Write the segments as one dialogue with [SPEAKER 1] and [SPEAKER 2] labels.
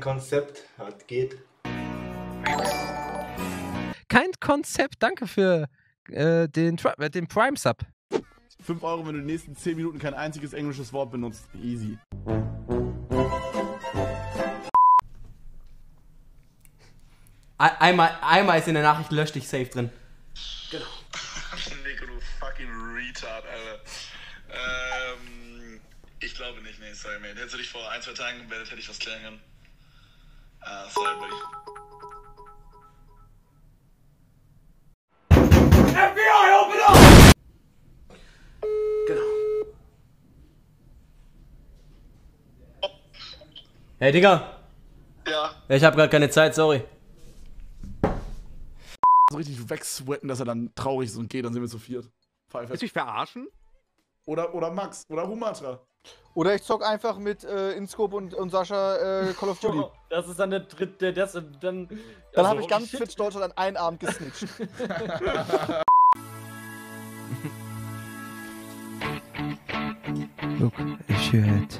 [SPEAKER 1] Konzept, hat geht.
[SPEAKER 2] Kein Konzept, danke für den Prime-Sub.
[SPEAKER 3] 5 Euro, wenn du in den nächsten 10 Minuten kein einziges englisches Wort benutzt. Easy.
[SPEAKER 4] Einmal ist in der Nachricht, lösch dich safe drin.
[SPEAKER 5] Genau. Nico, du fucking Retard, Alter. Ich glaube nicht, nee, sorry, man. Hättest du dich vor 1-2 Tagen gemeldet, hätte ich was klären können. Sorry, buddy. FBI, open up! Genau.
[SPEAKER 4] Hey, Digga.
[SPEAKER 5] Ja.
[SPEAKER 4] Ich hab grad keine Zeit, sorry.
[SPEAKER 3] So richtig wegsweaten, dass er dann traurig ist und geht, dann sind wir zu viert.
[SPEAKER 6] Willst du mich verarschen?
[SPEAKER 3] Oder Max, oder Humatra.
[SPEAKER 7] Oder ich zock einfach mit Inscope und Sascha Call of Duty.
[SPEAKER 4] Das ist dann der dritte,
[SPEAKER 7] Dann habe ich ganz Twitch Deutschland an einen Abend gesnitcht.
[SPEAKER 2] Look, if you had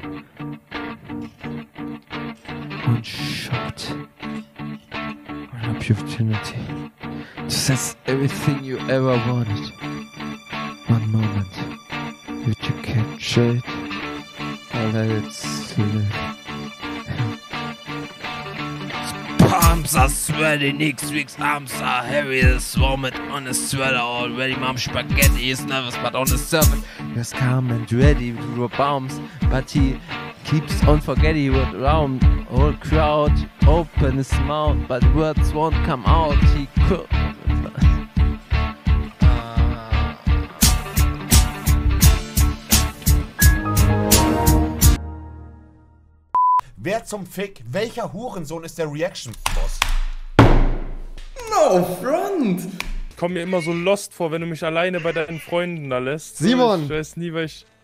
[SPEAKER 2] one shot, one opportunity to sense everything you ever wanted, one moment, would you capture it or let it slip? Palms are sweaty, next week's arms are heavy. This vomit on a sweater already. Mom spaghetti is nervous, but on the surface, he's calm and ready to drop bombs. But he keeps on forgetting what around. Whole crowd open his mouth, but words won't come out. He could.
[SPEAKER 8] Wer zum Fick, welcher Hurensohn ist der Reaction-Boss?
[SPEAKER 4] No front!
[SPEAKER 9] Ich komme mir immer so lost vor, wenn du mich alleine bei deinen Freunden da lässt.
[SPEAKER 7] Simon!
[SPEAKER 9] Ich weiß nie, weil ich...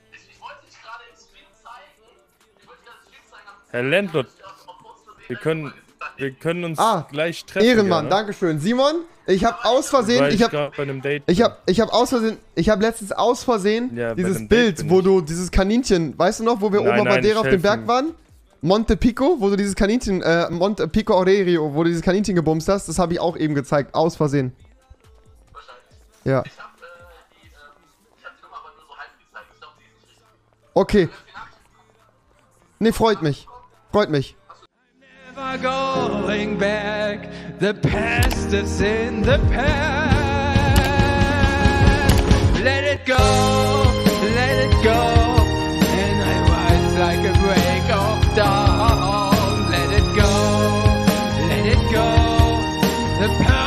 [SPEAKER 9] Herr Landlord, wir können uns gleich treffen.
[SPEAKER 7] Ehrenmann,
[SPEAKER 9] gerne.
[SPEAKER 7] Dankeschön. Simon, ich habe aus Versehen,
[SPEAKER 9] Weil ich bei einem Date
[SPEAKER 7] ich habe letztens aus Versehen
[SPEAKER 9] Ja, bei
[SPEAKER 7] dieses
[SPEAKER 9] einem
[SPEAKER 7] Bild,
[SPEAKER 9] Date bin
[SPEAKER 7] wo
[SPEAKER 9] ich.
[SPEAKER 7] du dieses Kaninchen, weißt du noch, wo wir oben auf Madeira auf dem Berg waren? Monte Pico, wo du dieses Kaninchen, Monte Pico Aurelio, wo du dieses Kaninchen gebumst hast, das habe ich auch eben gezeigt, aus Versehen. Ja.
[SPEAKER 5] Ich hab die Nummer aber nur so halb gezeigt. Ich glaube, die ist nicht richtig.
[SPEAKER 7] Okay. Nee, freut mich. Freut mich.
[SPEAKER 2] Never going back. The past is in the past. Let it go, let it go. And I rise like a break of dawn. Let it go, let it go. The past